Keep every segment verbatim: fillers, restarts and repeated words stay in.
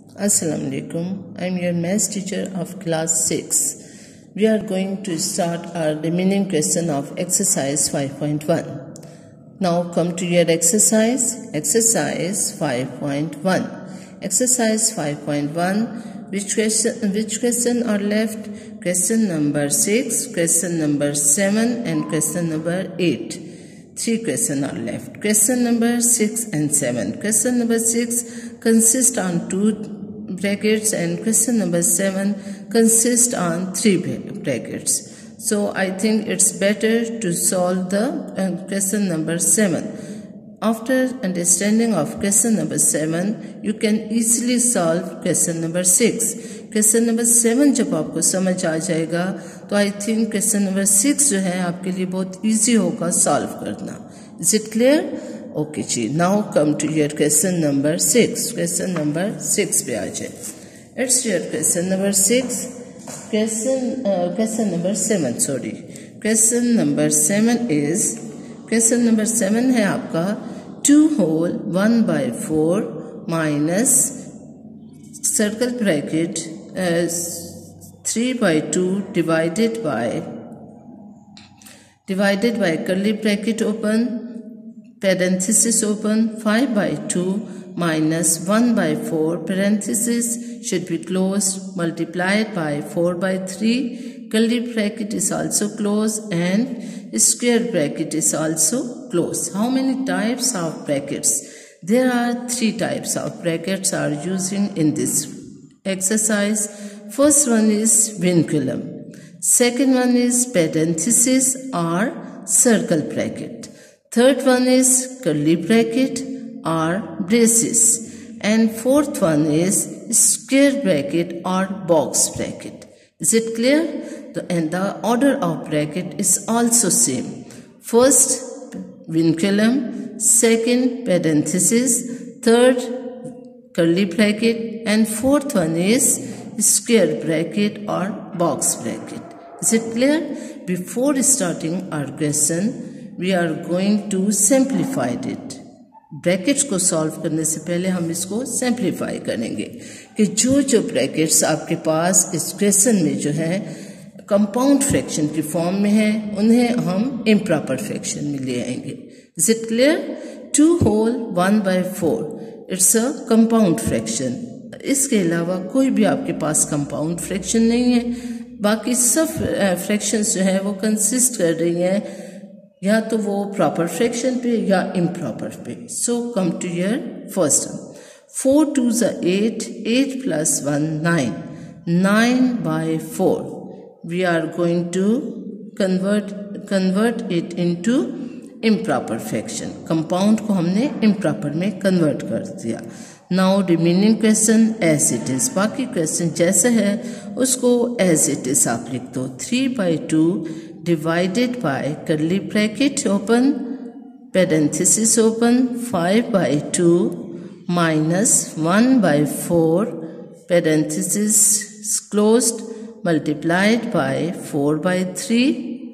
Assalamu alaikum. I am your maths teacher of class six. We are going to start our remaining question of exercise five point one. Now come to your exercise. Exercise five point one. Exercise five point one. Which question, which question are left? Question number six, question number seven and question number eight. Three questions are left. Question number six and seven. Question number six consists on two brackets and question number seven consists on three brackets. So I think it's better to solve the uh, question number seven. After understanding of question number seven, you can easily solve question number six. Question number seven जब आपको समझ आ जाएगा तो I think question number six जो है आपके लिए बहुत easy होगा solve करना. Is it clear? Okay ji. Now come to your question number six. Question number six पे आ जाए. It's your question number six. Question uh, question number seven. Sorry. Question number seven is question number seven है आपका two whole one by four minus circle bracket uh, three by two divided by divided by curly bracket open parenthesis open five by two minus one by four parenthesis should be closed multiplied by four by three curly bracket is also closed and square bracket is also closed. How many types of brackets? There are three types of brackets are using in this exercise. First one is vinculum. Second one is parenthesis or circle bracket. Third one is curly bracket or braces. And fourth one is square bracket or box bracket. Is it clear? The, and the order of bracket is also same. First vinculum, second parenthesis, third curly bracket, and fourth one is square bracket or box bracket. Is it clear? Before starting our question, we are going to simplify it. Brackets को solve करने से पहले हम इसको simplify करेंगे कि जो जो ब्रैकेट्स आपके पास इस क्वेश्चन में जो है कंपाउंड फ्रैक्शन की फॉर्म में है उन्हें हम इम्प्रॉपर फ्रैक्शन में ले आएंगे. Is it clear? Two whole one by four it's a compound fraction. इसके अलावा कोई भी आपके पास कंपाउंड फ्रैक्शन नहीं है. बाकी सब फ्रैक्शंस जो है वो कंसिस्ट कर रही हैं या तो वो प्रॉपर फ्रैक्शन पे या इम्प्रॉपर पे. So come to your first one. Four two za eight, eight plus one nine, nine by four. We are going to convert convert it into improper fraction. Compound को हमने improper में convert कर दिया. Now remaining question as it is. बाकी question जैसा है उसको as it is आप लिख दो. Three by two divided by curly bracket open parenthesis open five by two minus one by four parenthesis closed multiplied by four by three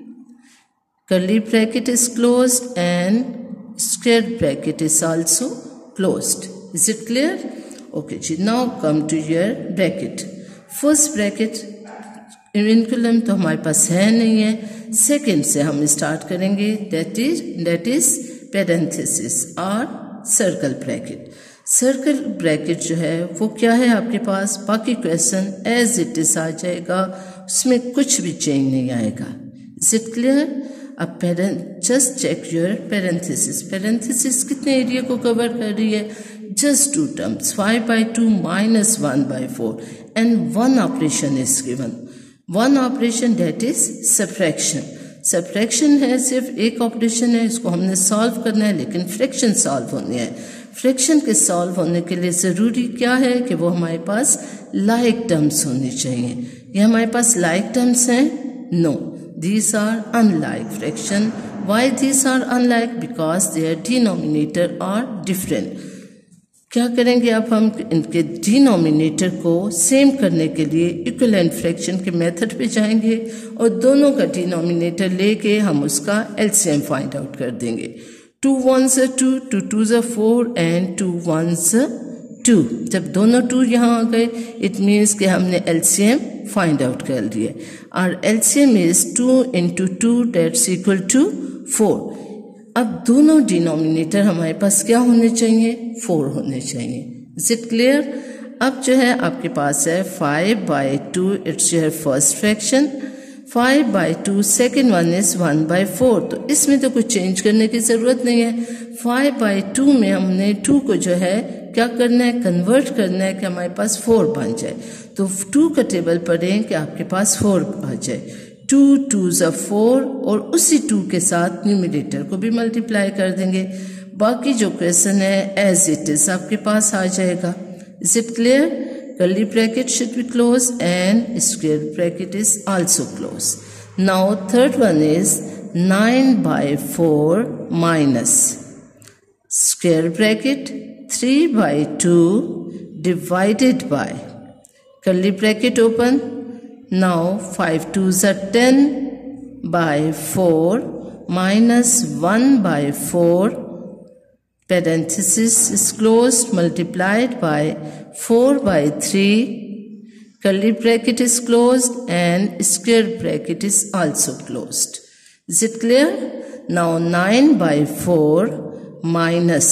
curly bracket is closed and square bracket is also closed. Is it clear? Okay, now come to your bracket. First bracket vinculum तो हमारे पास है नहीं है. Second से हम start करेंगे. That is that is parenthesis और circle bracket. Circle bracket जो है वो क्या है आपके पास? बाकी क्वेश्चन एज इट इज आ जाएगा, उसमें कुछ भी चेंज नहीं आएगा. Is it clear? अब parent just check your parenthesis. Parenthesis कितने एरिया को कवर कर रही है? Just two terms. Five by two minus one by four and one operation is given. One operation that is subtraction. Subtraction है, सिर्फ एक operation है, इसको हमने सॉल्व करना है लेकिन फ्रैक्शन सॉल्व होनी है. फ्रैक्शन के सॉल्व होने के लिए ज़रूरी क्या है कि वो हमारे पास लाइक टर्म्स होनी चाहिए. ये हमारे पास लाइक टर्म्स हैं? No, these are unlike fraction. Why these are unlike? Because their denominator are different. क्या करेंगे अब हम इनके डिनोमिनेटर को सेम करने के लिए इक्विवेलेंट फ्रैक्शन के मेथड पे जाएंगे और दोनों का डिनोमिनेटर लेके हम उसका एलसीएम फाइंड आउट कर देंगे. Two one za two, two two za four and two one za two. जब दोनों टू यहाँ आ गए इट मीन्स कि हमने एलसीएम फाइंड आउट कर लिया। और LCM is two into two that's equal to four. अब दोनों डिनोमिनेटर हमारे पास क्या होने चाहिए, फोर होने चाहिए। Is it clear? अब जो है आपके पास है five by two, it's your first fraction, five by two second one is one by four. तो इसमें तो कुछ चेंज करने की जरूरत नहीं है। फाइव बाई टू में हमने टू को जो है क्या करना है, कन्वर्ट करना है कि हमारे पास फोर बन जाए। तो टू का टेबल पढ़ें कि आपके पास फोर आ जाए। टू टू ज़ा फोर और उसी टू के साथ न्यूमरेटर को भी मल्टीप्लाई कर देंगे। बाकी जो क्वेश्चन है एज इट इज आपके पास आ जाएगा। Is it clear? Curly bracket should be closed and square bracket is also closed. Now third one is nine by four minus square bracket three by two divided by curly bracket open. Now five twos are ten by four minus one by four parenthesis is closed multiplied by four by three, curly bracket is closed and square bracket is also closed. Is it clear? Now nine by four minus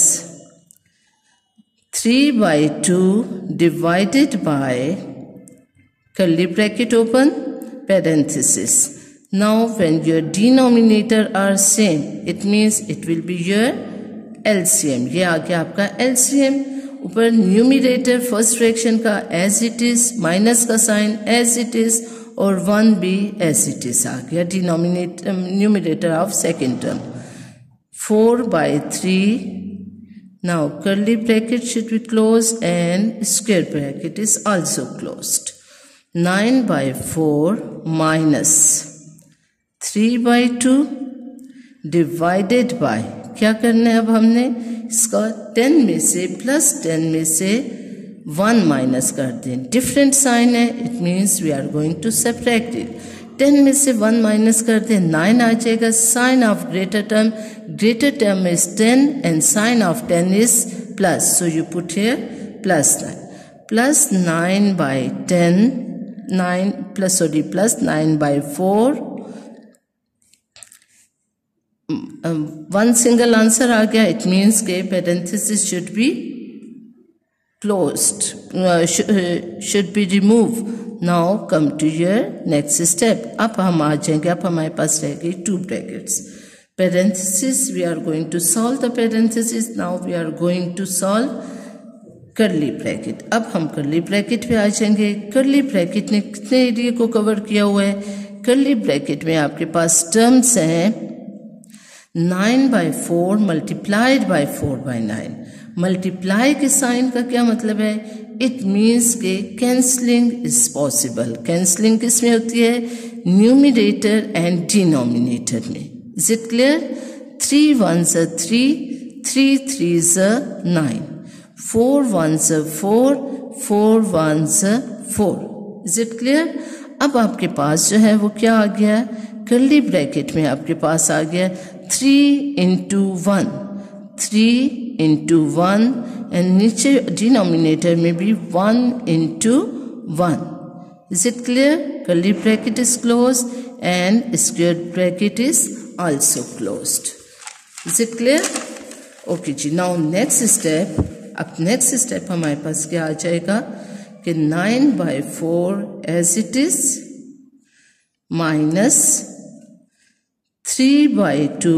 three by two divided by curly bracket open parenthesis. Now when your denominator are same it means it will be your L C M. ये आ गया आपका L C M। ऊपर numerator first fraction का as it is, minus का sign as it is और one भी as it is आ गया denominator numerator of second term. Four by three. Now curly bracket should be close and square bracket is also closed. Nine by four minus three by two divided by क्या करना है अब हमने इसका ten में से प्लस टेन में से वन माइनस कर दें। डिफरेंट साइन है it means we are going to separate it. Ten में से वन माइनस कर दें नाइन आ जाएगा। Sign of greater term, greater term is ten and sign of ten is plus, so you put here plus nine. Plus nine by ten, nine plus sorry plus nine by four. One single answer आ गया it means के parenthesis should be closed, should be remove. Now come to your next step. अब हम आ जाएंगे, अब हमारे पास रह गई two brackets. Parenthesis we are going to solve the parenthesis. Now we are going to solve curly bracket. अब हम कर्ली ब्रैकेट पे आ जाएंगे। कर्ली ब्रैकेट ने कितने एरिया को कवर किया हुआ है? कर्ली ब्रैकेट में आपके पास टर्म्स हैं nine by four multiplied by four by nine. Multiply के साइन का क्या मतलब है? इट मीन्स के कैंसलिंग इज पॉसिबल। कैंसलिंग किस में होती है? न्यूमिनेटर एंड डिनोमिनेटर में। Is it clear? Three one za three, three three za nine, four one za four, four one za four. Is it clear? अब आपके पास जो है वो क्या आ गया? कर्ली ब्रैकेट में आपके पास आ गया three into one, three into one and नीचे डिनोमिनेटर में भी one into one. Is it clear? Curly bracket is close and square bracket is also closed. Is it clear? Okay जी। Now next step. अब next step हमारे पास क्या आ जाएगा कि nine by four as it is minus three by two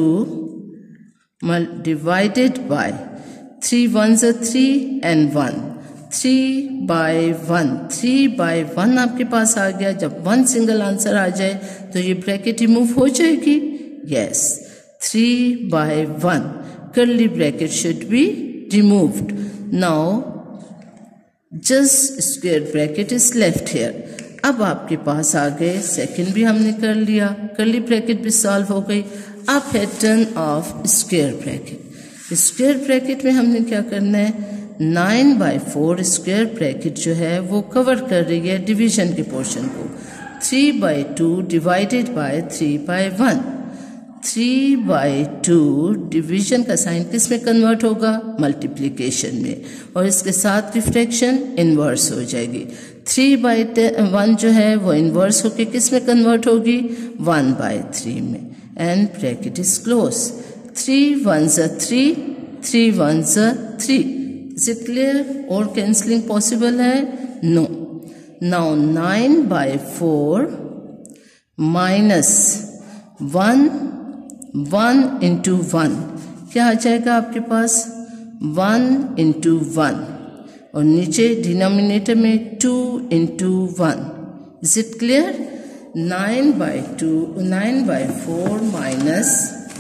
divided by three one za three and one, three by one. Three by one आपके पास आ गया। जब वन सिंगल आंसर आ जाए तो ये ब्रैकेट रिमूव हो जाएगी। Yes, three by one curly bracket should be removed. Now just square bracket is left here. अब आपके पास आ गए, सेकंड भी हमने कर लिया, कर्ली ब्रैकेट भी सॉल्व हो गई। अब है turn of square bracket. Square bracket में हमने क्या करना है? Nine by four square bracket जो है वो कवर कर रही है डिवीजन के पोर्शन को। Three by two divided by three by one. Three by two division का साइन किस में कन्वर्ट होगा, मल्टीप्लिकेशन में, और इसके साथ की फ्रैक्शन इन्वर्स हो जाएगी। थ्री बाई वन जो है वो इन्वर्स होके किस में कन्वर्ट होगी, वन बाई थ्री में, and bracket is close. Three one za three, three one za three, is it clear? और कैंसलिंग पॉसिबल है? No. Now nine by four minus one, one into one क्या आ जाएगा आपके पास, one into one, और नीचे denominator में two into one. Is it clear? Nine by two, nine by four minus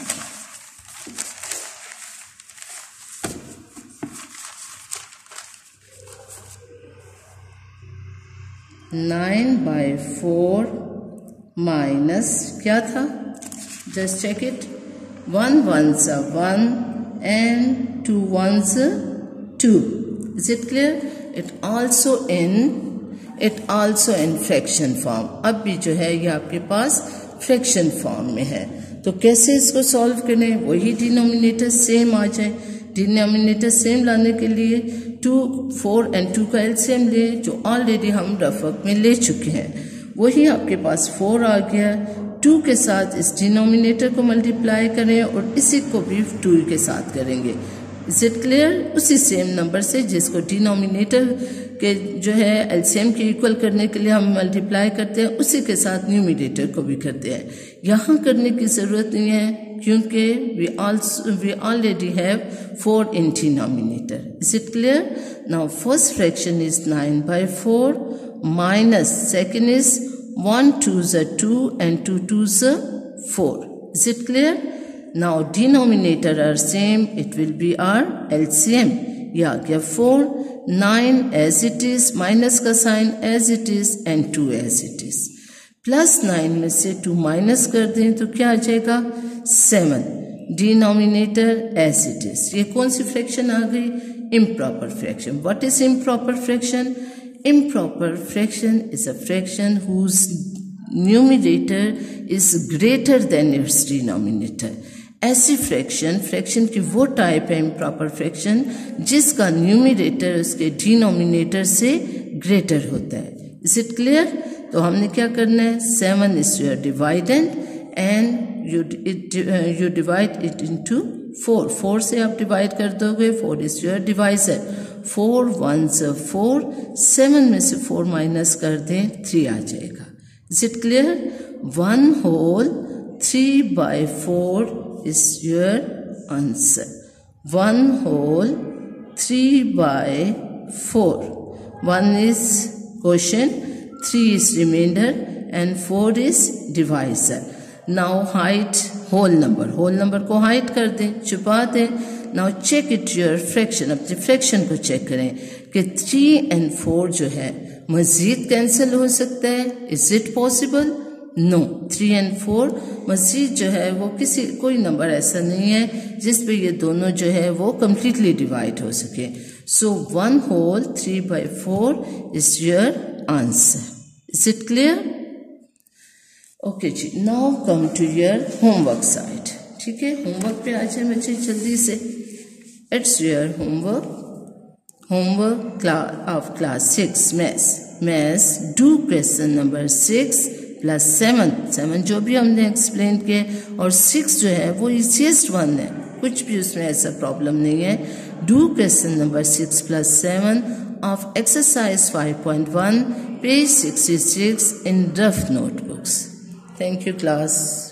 nine by four minus क्या था, just check it, one ones are one and two ones are two. Is it clear? It also in it also in fraction form. अब भी जो है ये आपके पास fraction form में है, तो कैसे इसको सॉल्व करें, वही डिनोमिनेटर सेम आ जाए। डिनोमिनेटर सेम लाने के लिए टू, फोर एंड टू का एलसीएम ले, जो ऑलरेडी हम रफ वर्क में ले चुके हैं, वही आपके पास फोर आ गया। टू के साथ इस डिनोमिनेटर को मल्टीप्लाई करें और इसी को भी टू के साथ करेंगे। Is it clear? उसी सेम नंबर से जिसको डिनोमिनेटर के जो है एलसीएम के इक्वल करने के लिए हम मल्टीप्लाई करते हैं, उसी के साथ न्यूमिनेटर को भी करते हैं। यहाँ करने की ज़रूरत नहीं है क्योंकि we also we already have four in denominator. Is it clear? Now first fraction is nine by four minus second is one twos are two and two twos are four. Is it clear? Now denominator are same, it will be our L C M. ये आ गया four, nine as it is, minus का sign as it is and two as it is. Plus nine में से two minus कर दें तो क्या आ जाएगा, seven. Denominator as it is. ये कौन सी fraction आ गई, improper fraction. What is improper fraction? Improper fraction is a fraction whose numerator is greater than its denominator. ऐसी फ्रैक्शन फ्रैक्शन की वो टाइप है इम्प्रॉपर फ्रैक्शन जिसका न्यूमिनेटर उसके डिनोमिनेटर से ग्रेटर होता है। Is it clear? तो हमने क्या करना है, seven is your dividend and you you divide it into four. Four से आप डिवाइड कर दोगे, four is your divisor. Four one से फोर, सेवन में से फोर माइनस कर दें, थ्री आ जाएगा। Is it clear? One whole three by four is your answer. One whole three by four, one is quotient, three is reminder and four is divisor. Now hide whole number, whole number को hide कर दें, छुपा दें। Now check it your fraction, अपनी fraction को check करें कि three and four जो है मजीद कैंसिल हो सकता है। Is it possible? No, three and four मजीद जो है वो किसी कोई नंबर ऐसा नहीं है जिस पे ये दोनों जो है वो कम्प्लीटली डिवाइड हो सके। So one whole three by four is your answer. Is it clear? Okay जी, now come to your homework side. ठीक है, होमवर्क पे आ जाए बच्चे जल्दी से। It's your homework, homework class of class six maths. Maths do question number six plus seven, seven जो भी हमने एक्सप्लेन किए, और सिक्स जो है वो इजीएस्ट वन है, कुछ भी उसमें ऐसा प्रॉब्लम नहीं है। Do question number six plus seven of exercise five point one, page sixty six in rough notebooks. Thank you, class.